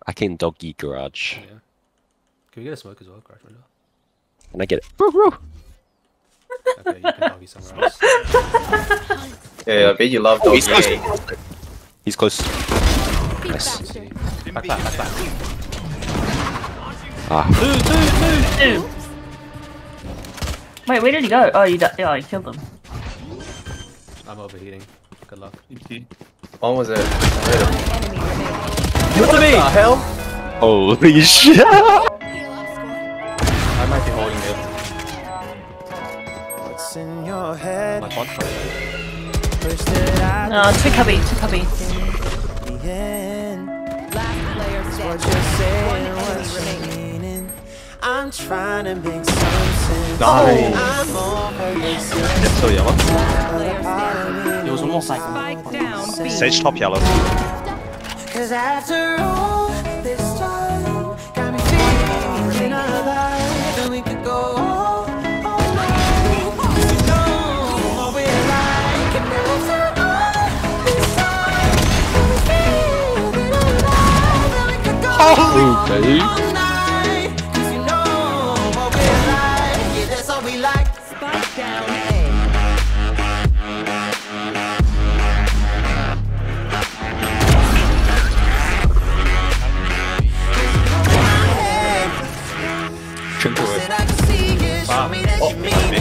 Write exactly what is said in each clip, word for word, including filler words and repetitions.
Hacking doggy garage. Yeah. Can we get a smoke as well, garage window? Can I get it? Bro, bro. Okay, you can doggy somewhere else. Yeah, yeah, I bet you love Oh, he's doggy. close. He's close. Nice. Back, back, back, back. Ah. Two. Wait, where did he go? Oh, you di yeah, you killed him. I'm overheating. Good luck. One was it? I heard it. What to me? What the hell? Holy shit! I might be holding it. What's in your head? My bot card. No, too cubby, too cubby. What you're saying, what you're meaning. I'm trying to make some sense. Nice. I'm over this. So yellow. It was almost like Sage top yellow. Cause after all this time, got me feeling alive. And we could go all, all night. You know what we're like. And after all this time, got me feeling alive. And we could go all, all night. Cause you know what we're like. Yeah, that's all we like. Spike down A. Trinket with. Wow. Oh,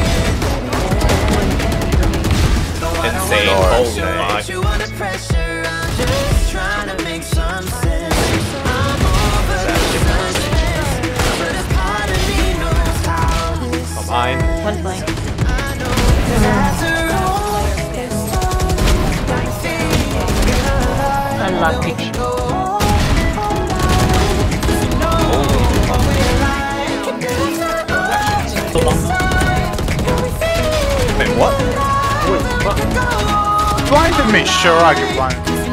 insane. Holy fuck. You under pressure, I'm just trying to make some sense. I'm over the suspense, but a part of me knows how this Combine. One flank. I know that after all this time, like feeling alive. Unlucky. Go all, all night, 'cause you know what we're like. And after all this time, got me feeling Wait, what? Trying to make sure I get one.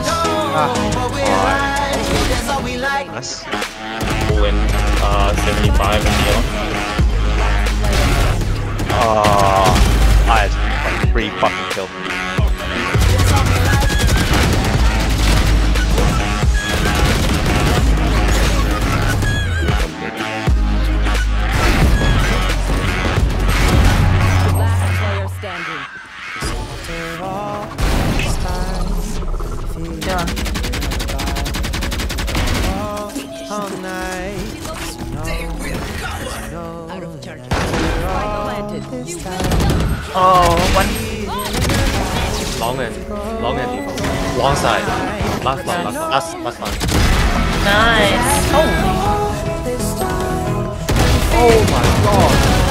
Nice. Pull in uh, seventy-five and yellow. Ah, I had like three fucking kills. Last player standing. Yeah. All night. Out of turn. Spike planted. Oh, one. Long end. Long end default. Long side. Last line, last line. Last, last line. Nice. Holy. Oh my god.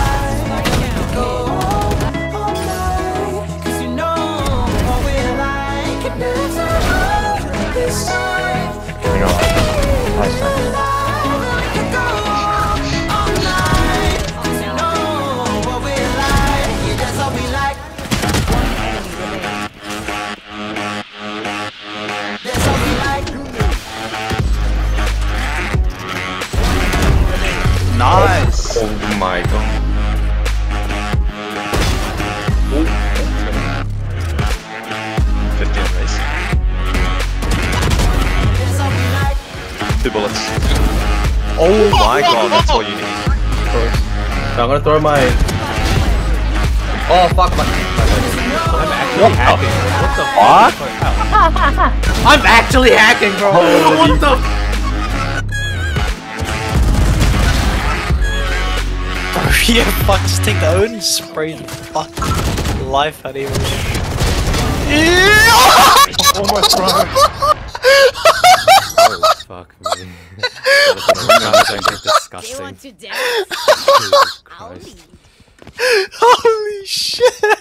Cause you know what we're like. And after all this time, You know what? Nice man. we could go all night. 'Cause you know what we're like. Yeah, that's all we like. That's all we like. Nice! Oh my god. fifteen race. That's all we like. Two bullets. Oh my god, that's all you need. I'm gonna throw my. Oh fuck my. I'm actually hacking. What the What? I'm actually hacking, bro. What the? Yeah, fuck, just take the own spray the fuck life out of him. Oh my god. Oh fuck me. That was disgusting. They want to dance? Jesus I'll Christ. leave. Holy shit!